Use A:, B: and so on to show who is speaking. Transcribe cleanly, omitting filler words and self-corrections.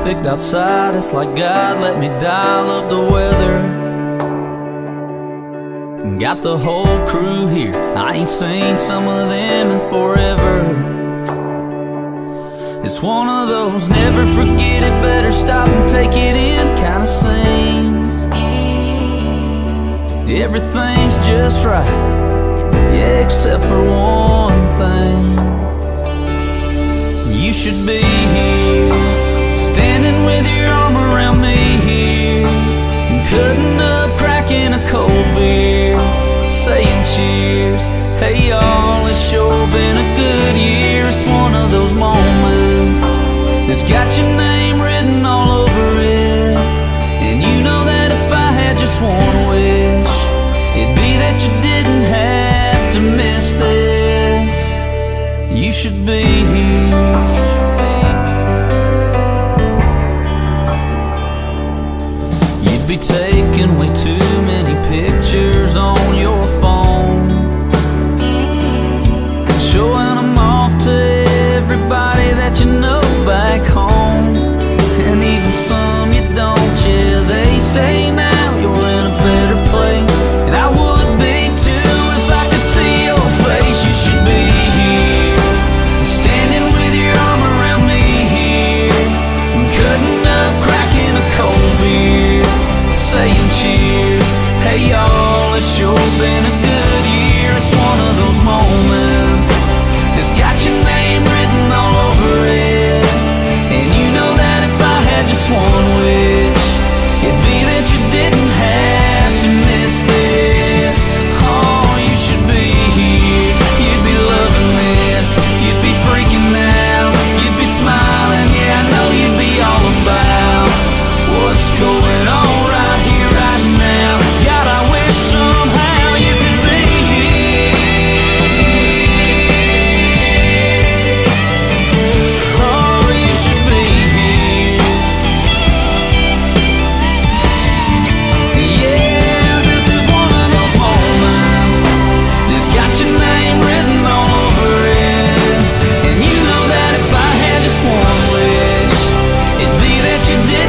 A: perfect outside. It's like God let me dial up the weather. Got the whole crew here, I ain't seen some of them in forever. It's one of those never forget it, better stop and take it in kind of scenes. Everything's just right, yeah, except for one thing. You should be here, standing with your arm around me here, and cutting up, cracking a cold beer, saying cheers. Hey y'all, it's sure been a good year. It's one of those moments that's got your name written all over it. And you know that if I had just one wish, it'd be that you didn't have to miss this. You should be here. You'd be taking way too many pictures on your phone, showing them off to everybody that you know back home, and even some you don't. Yeah, they say now you're in a better place, and I would be too if I could see your face. You should be here, standing with your arm around me here, and cutting up, cracking a cold beer, saying cheers. Hey y'all, it's sure been a good year. It's one of those moments that's got your name written all over it. And you know that if I had just one wish, it'd be that you didn't have to miss this. Oh, you should be here, you'd be loving this, you'd be freaking out, you'd be smiling. Yeah, I know you'd be all about what's going on right here, right now. God, I wish somehow you could be here. Oh, you should be here. Yeah, this is one of those moments that's got your name written all over it. And you know that if I had just one wish, it'd be that you did